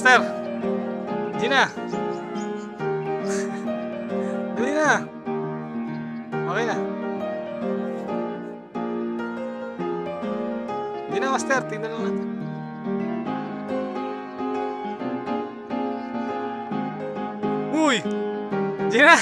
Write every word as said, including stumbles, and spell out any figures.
Master. Gina. Dali na. Okay na. Hindi na, Master. Tingnan lang natin. Uy! Gina!